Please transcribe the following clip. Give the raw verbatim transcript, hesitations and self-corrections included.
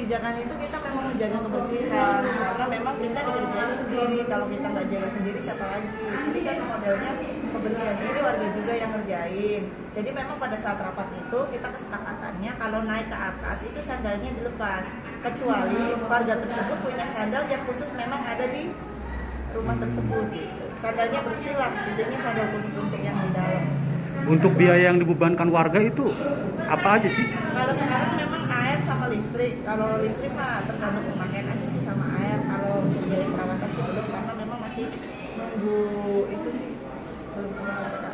kebijakan itu kita memang menjaga kebersihan, karena memang kita dikerjain sendiri. Kalau kita nggak jaga sendiri siapa lagi? Jadi kan modelnya kebersihan ini warga juga yang ngerjain. Jadi memang pada saat rapat itu kita kesepakatannya kalau naik ke atas itu sandalnya dilepas, kecuali warga tersebut punya sandal yang khusus memang ada di rumah tersebut. Gitu. Sandalnya bersih lah, intinya sandal khusus untuk yang di dalam. Untuk biaya yang dibebankan warga itu apa aja sih? Kalau sekarang memang air sama listrik. Kalau listrik mah tergantung pemakaian aja sih sama air. Kalau untuk biaya perawatan sih belum, karena memang masih nunggu itu sih belum keluar.